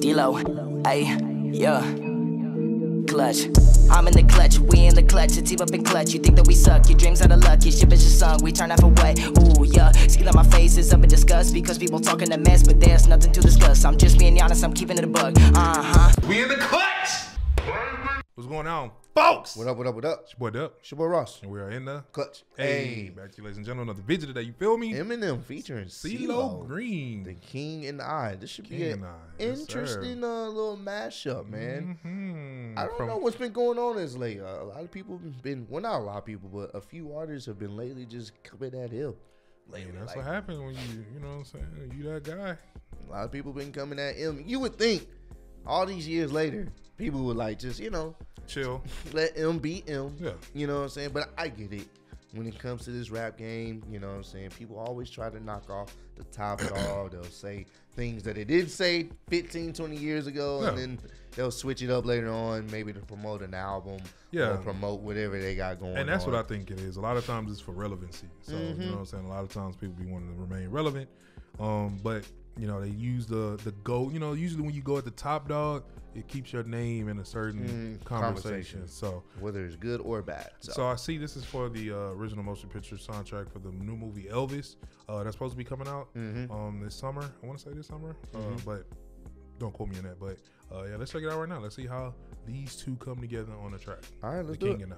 D-Lo, ayy, yeah. Clutch. I'm in the clutch, we in the clutch, it's up in clutch. You think that we suck, your dreams are the luck, your ship is just sung, we turn off away. Ooh, yeah, see that my face is up in disgust because people talking a mess, but there's nothing to discuss. I'm just being honest, I'm keeping it a bug. We in the clutch! What's going on, folks? What up, what up, what up? It's your boy Dub. It's your boy Ross. And we are in the Clutch. Hey, back to you, ladies and gentlemen, another video today, you feel me? Eminem featuring CeeLo Green. The King and I. This should be King an and I, yes, interesting little mashup, man. Mm-hmm. I don't know what's been going on as late. A lot of people have been, well, not a lot of people, but a few artists have been lately just coming at him. Lately, that's like, what happens when you know what I'm saying, you that guy. A lot of people been coming at him. You would think all these years later, people would like just, you know, chill, let him be him. Yeah. You know what I'm saying? But I get it. When it comes to this rap game, you know what I'm saying? People always try to knock off the top dog. They'll say things that they did say 15, 20 years ago, and then they'll switch it up later on, maybe to promote an album or promote whatever they got going on. And that's what I think it is. A lot of times it's for relevancy. So, you know what I'm saying? A lot of times people be wanting to remain relevant. But, you know, they use the GOAT. You know, usually when you go at the top dog, it keeps your name in a certain conversation. So whether it's good or bad. So I see this is for the original motion picture soundtrack for the new movie Elvis. That's supposed to be coming out this summer. I want to say this summer, but don't quote me on that. But yeah, let's check it out right now. Let's see how these two come together on the track. All right, let's do it. King and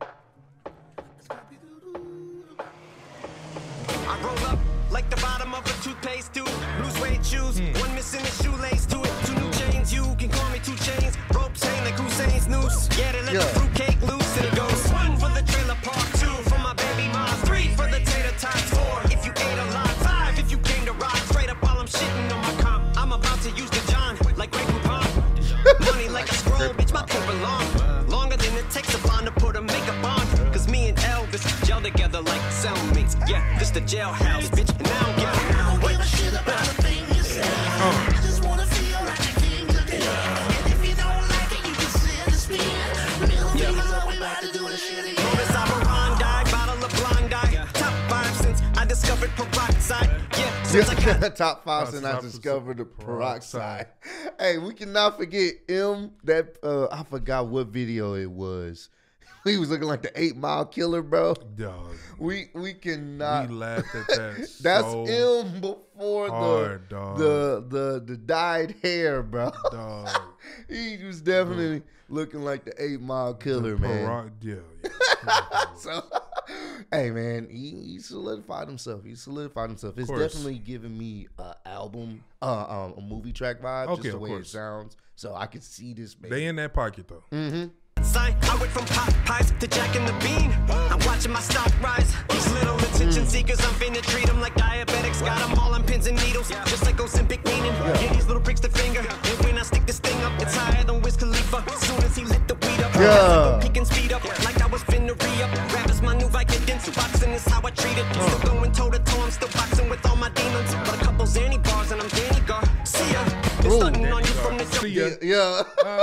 I roll up like the bottom of a toothpaste tube. Blue suede shoes, one missing a shoelace to it. 2 new chains, you can call me 2 chains. Ropes hang like Hussein's noose. Yeah, they let the fruitcake loose and it goes 1 for the trailer park, 2 for my baby mom, 3 for the tater tots, 4 if you ate a lot, 5 if you came to rock. Straight up while I'm shitting on my comp. I'm about to use the John like Grey Poupon. Money like a scroll, bitch, my paper long. Longer than it takes a bond to put a makeup on. Cause me and Elvis gel together like cellmates. Yeah, this the jailhouse, bitch, and now I don't give a shit about a thing you say. I just wanna feel like the king again. And if you don't like it, you can send a spin. Middle fingers up, we about to do the shit again. Bonus operandi, bottle of blind eye. Top 5 since I discovered peroxide. Yeah, since I got top 5 since I discovered the peroxide. Hey, we cannot forget him. That I forgot what video it was. He was looking like the 8 Mile Killer, bro. Dog. We cannot. We laughed at that. That's so him before hard, the dyed hair, bro. Dog. He was definitely looking like the 8 Mile Killer, man. Yeah. So, hey, man, he solidified himself. He solidified himself. It's definitely giving me an album, a movie track vibe, just the way it sounds. So I could see this. Baby. They in that pocket though. I went from pot pies to Jack and the Bean. I'm watching my stock rise. These little attention seekers, I'm finna treat them like diabetics. Got them all on pins and needles, just like Ozempic meaning. Yeah, these little pricks the finger. And when I stick this thing up, it's higher than Wiz Khalifa. As soon as he lit the weed up, I peek and speed up like I was finna re-up. Rap is my new Vicodin, boxing is how I treat it. Still going toe-to-toe, I'm still boxing with all my demons. But a couple Zanny bars and I'm Danny Gar. See ya. It's stunting on you from the jump. Yeah.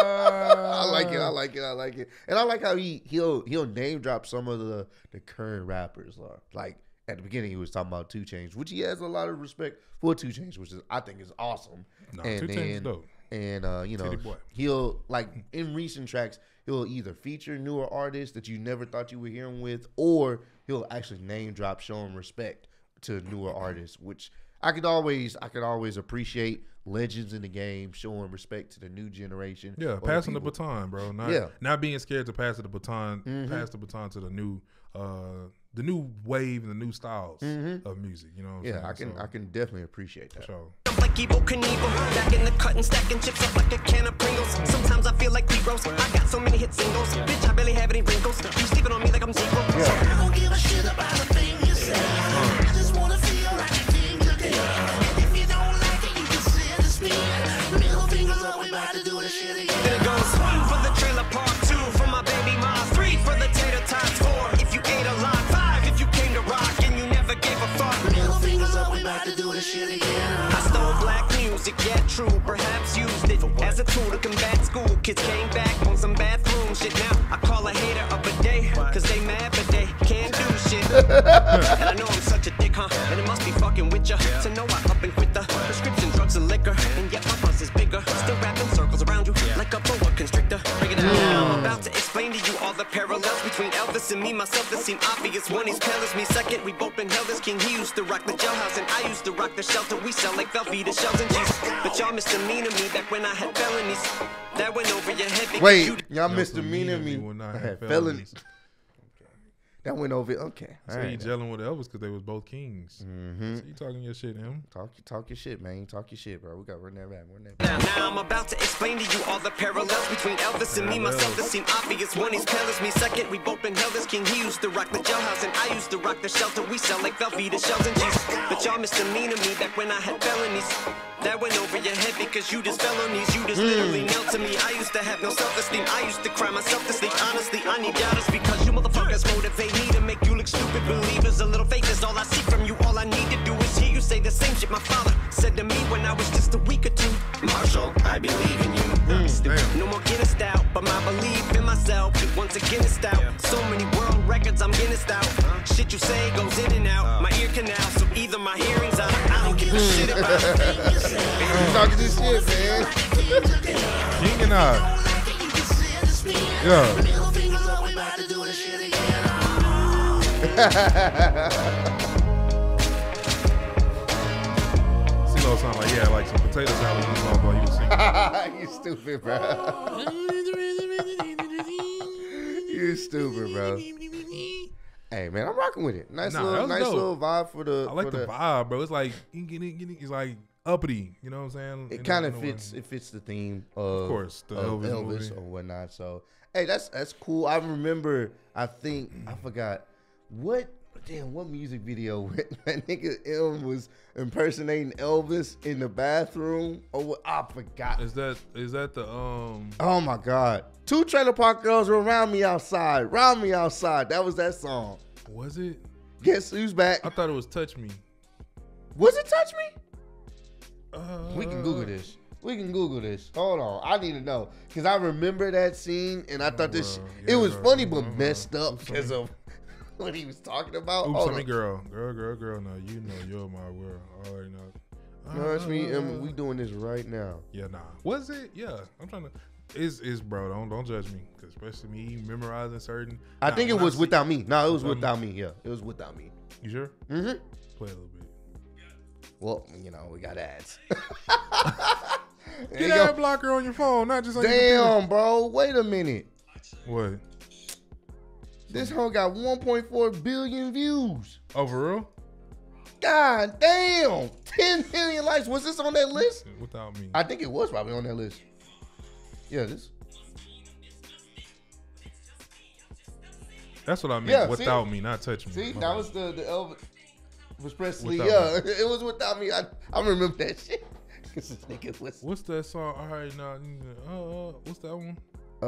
I like it. And I like how he'll name drop some of the current rappers. Like at the beginning he was talking about 2 Chainz, which he has a lot of respect for 2 Chainz, which I think is awesome. No, and 2 Chainz dope. And you know, he'll like in recent tracks he'll either feature newer artists that you never thought you would hear him with, or he'll actually name drop, showing respect to newer artists, which I could always appreciate. Legends in the game, showing respect to the new generation. Yeah, passing the baton, bro. Not being scared to pass the baton, pass the baton to the new wave and the new styles of music. You know what I'm saying? I can definitely appreciate that. So. Like Evel Knievel, back in the cut and stacking chips up like a can of Pringles. Sometimes I feel like P-Rose. I got so many hit singles, bitch, I barely have any wrinkles. You sleeping on me like I'm zero. So I don't give a shit about a thing you say. I just wanna feel like a king today. And if you don't like it, you can send a spin. Middle fingers up, we about to do this shit again. Then it goes 1 for the trailer park, 2 for my baby mom, 3 for the tater tots, 4 if you ate a lot, 5 if you came to rock and you never gave a fuck. Middle fingers up, we about to do this shit again. I stole black music, yeah, true. Perhaps used it as a tool to combat school. Kids came back on some bathroom shit. Now I call a hater of a day, cause they mad but they can't do shit. And I know I'm such a dick, huh? And it must be fucking with ya to know I up and quit the prescription drugs and liquor. And yet my buzz is bigger. Still still wrapping circles around you like a boa constrictor. Break it down. I'm about to explain to you all the parallels between Elvis and me, myself that seem obvious. One, he's pale as me. Second, we both been held as king. He used to rock the jailhouse and I used to rock the shelter. We sell like Velveeta shells and G's. But y'all misdemeanor me back when I had felonies. That went over your head because Wait, y'all misdemeanor me when I I had had felonies. felonies. That went over. Okay. So All you right. gelling with Elvis because they was both kings. So you talking your shit, him? Talk your shit, man. Talk your shit, bro. We got to run that back. Now I'm about to explain to you all the parallels between Elvis and me, myself that seem obvious. One, he's pale as me. Second, we both been held as king. He used to rock the jailhouse and I used to rock the shelter. We sell like Velveeta shells and G's. But y'all misdemeanor me back when I had felonies. That went over your head because you just fell on these. You just literally knelt to me. I used to have no self-esteem. I used to cry myself to sleep. Honestly, I need doubters because you motherfuckers motivate me to make you look stupid. Believers, a little faith is all I see from you. All I need to do is hear you say the same shit my father said to me when I was just a week or two. Marshall, I believe in you. No more Guinness out, but my belief in myself is once again is out. So many world records, I'm Guinness out. Shit you say goes in and out. My ear canal, so either my hearing's out. I don't give a shit about it. You talking this shit, man. King and I. Yeah. CeeLo sound like he had like some potato salad in his mouth while he was singing. You stupid, bro. You stupid, bro. Hey, man, I'm rocking with it. Nice little vibe for the. I like the vibe, bro. It's like it's like uppity. You know what I'm saying? It kind of fits. It fits the theme of course, the of Elvis Elvis movie. or whatnot. So, hey, that's cool. I remember. I think I forgot what music video that nigga M was impersonating Elvis in the bathroom or what? I forgot. Is that the Oh my God! 2 Trailer Park Girls were around me outside. Round me outside. That was that song. Was it? Guess who's back? I thought it was Touch Me. Was it Touch Me? We can Google this. Hold on. I need to know. Because I remember that scene and I thought this it was funny but messed up because of what he was talking about. Oops, Hold I mean, on. girl. Now you know you're my world. All right, now. No, it's me and we doing this right now. Yeah, nah. Was it? Yeah. I'm trying to. Is bro? Don't judge me, cause especially me memorizing certain. I think it was Without Me. No, it was Without Without Me. Yeah, it was Without Me. You sure? Mm-hmm. Play a little bit. Well, we got ads. Get ad blocker on your phone, not just on your Damn, bro. Wait a minute. computer. What? This hoe got 1.4 billion views. Oh, for real? God damn. 10 million likes. Was this on that list? Without Me. I think it was probably on that list. Yeah, this. That's what I mean. Yeah, Without see? Me, not Touch Me. See, My that bad. was the Elvis Presley. Without Yeah, it was Without Me. I remember that shit. Cause this nigga was. What's that song? All right, now. What's that one?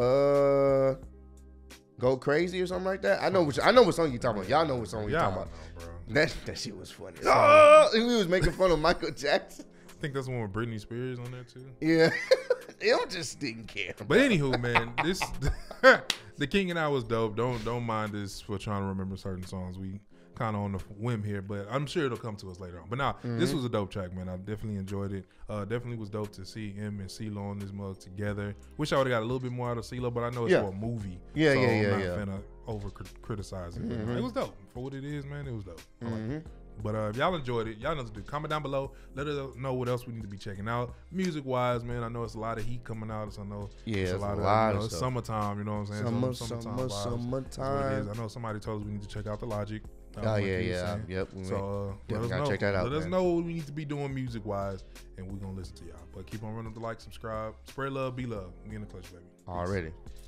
Go Crazy or something like that. I know what song you talking about. Y'all know what song we Yeah, talking I about. know, bro. That shit was funny. Oh, and we was making fun of Michael Jackson. I think that's the one with Britney Spears on there too. Yeah, M just didn't care. But anywho, man, this the King and I was dope. Don't mind this for trying to remember certain songs. We kind of on the whim here, but I'm sure it'll come to us later on. But this was a dope track, man. I definitely enjoyed it. Definitely was dope to see him and CeeLo on this mug together. Wish I would have got a little bit more out of CeeLo, but I know it's for a movie. Yeah, so yeah, I'm yeah, not yeah. finna over criticize it. But it was dope for what it is, man. It was dope. I like it. But if y'all enjoyed it, y'all know to do. Comment down below. Let us know what else we need to be checking out. Music wise, man, I know it's a lot of heat coming out. So I know it's a lot of stuff. summertime, you know what I'm saying? Summertime vibes. That's what it Summertime. is. I know somebody told us we need to check out the Logic. Oh like yeah, you was yeah, saying. yep. So let us gotta know. check that out. Let us man. know what we need to be doing music wise, and we're gonna listen to y'all. But keep on running the like, subscribe, spread love, be love. We in the clutch, baby. Peace. Already.